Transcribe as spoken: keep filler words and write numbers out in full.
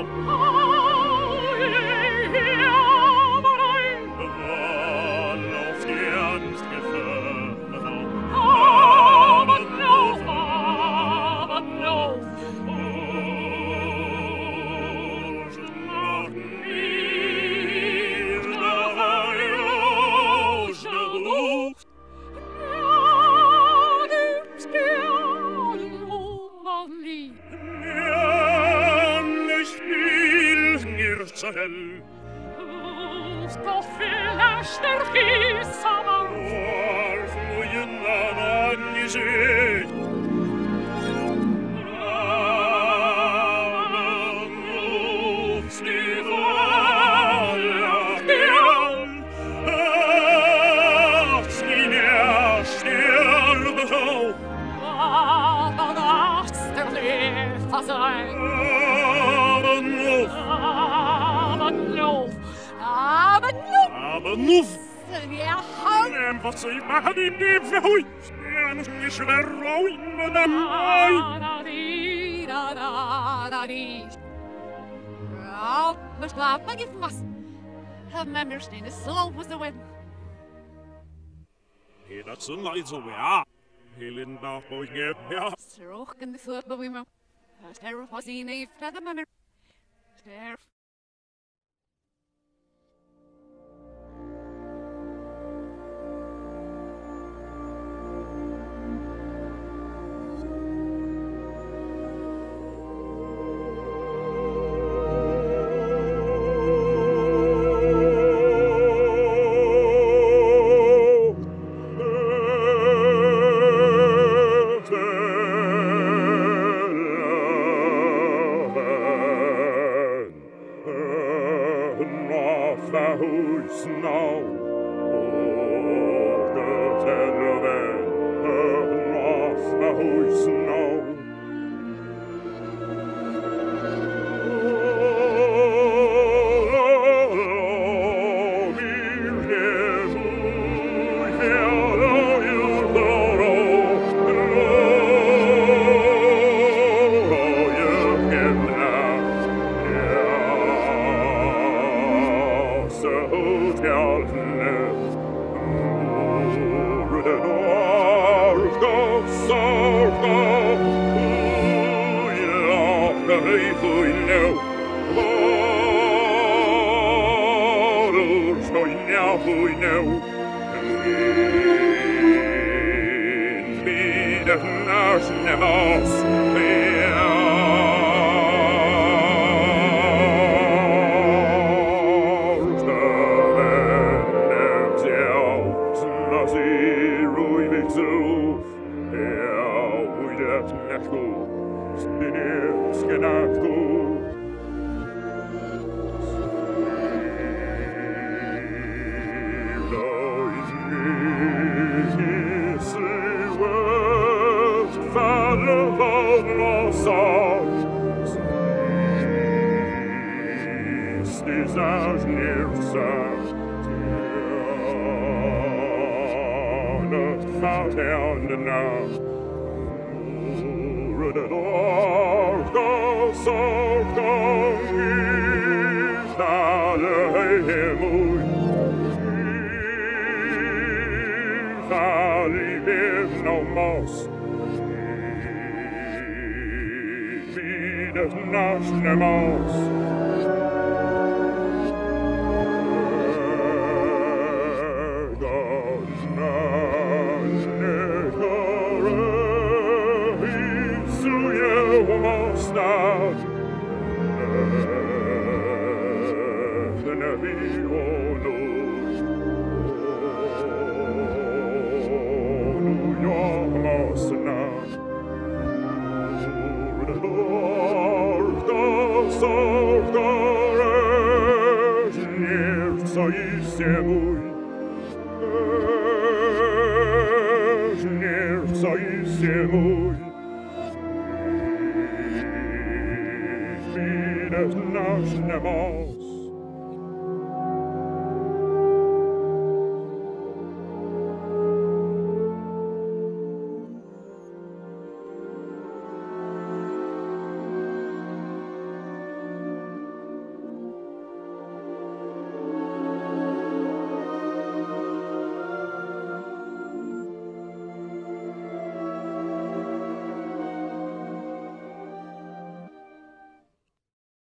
Doch vielleicht der Kies aber Warf mujen an an die See. Amen rufst die Wahrheit an. Ach, die mehr sterbe so. aber nachts der Lefer sein. Amen ruf. Aber nur, aber nur, Aber nuff. wir haben Nem wat ze machen im Leben hui. Stern nicht schwer roin mit dem Ei. da di da da da di. Ja, wir schlafen nicht was. Haben wir mir stehen, es slow was the wind. Hey, dat ze niet zo ja. Helen nach boy geb ja. Stroke in the foot, but we were. Ster was in a feather member. Ster. Nasz nie